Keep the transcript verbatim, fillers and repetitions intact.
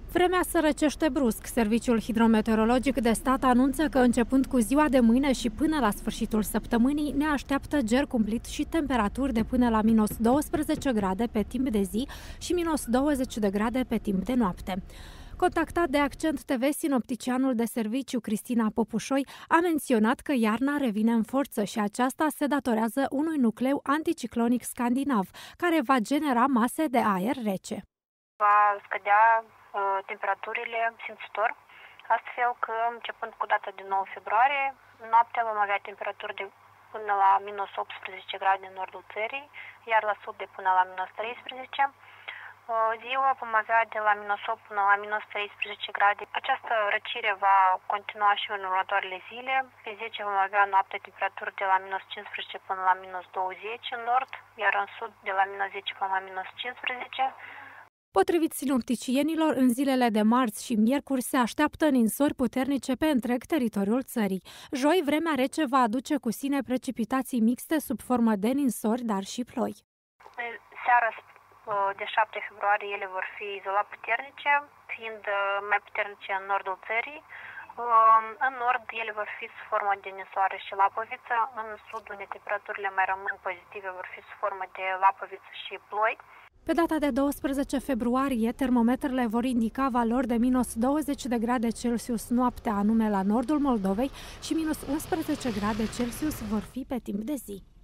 Vremea se răcește brusc. Serviciul hidrometeorologic de stat anunță că începând cu ziua de mâine și până la sfârșitul săptămânii ne așteaptă ger cumplit și temperaturi de până la minus douăsprezece grade pe timp de zi și minus douăzeci de grade pe timp de noapte. Contactat de Accent T V, sinopticianul de serviciu Cristina Popușoi a menționat că iarna revine în forță și aceasta se datorează unui nucleu anticiclonic scandinav, care va genera mase de aer rece. Va scădea uh, temperaturile simțitor, astfel că începând cu data de nouă februarie, noaptea vom avea temperaturi de până la minus optsprezece grade în nordul țării, iar la sud de până la minus treisprezece. Ziua vom avea de la minus opt până la minus treisprezece grade. Această răcire va continua și în următoarele zile. Pe zece vom avea noaptea temperaturi de la minus cincisprezece până la minus douăzeci în nord, iar în sud de la minus zece până la minus cincisprezece. Potrivit sinopticienilor, în zilele de marți și miercuri se așteaptă ninsori puternice pe întreg teritoriul țării. Joi, vremea rece va aduce cu sine precipitații mixte sub formă de ninsori, dar și ploi. Seara de șapte februarie ele vor fi izolat puternice, fiind mai puternice în nordul țării. În nord ele vor fi sub formă de ninsoare și lapoviță, în sud, unde temperaturile mai rămân pozitive, vor fi sub formă de lapoviță și ploi. Pe data de douăsprezece februarie, termometrele vor indica valori de minus douăzeci de grade Celsius noaptea, anume la nordul Moldovei, și minus unsprezece grade Celsius vor fi pe timp de zi.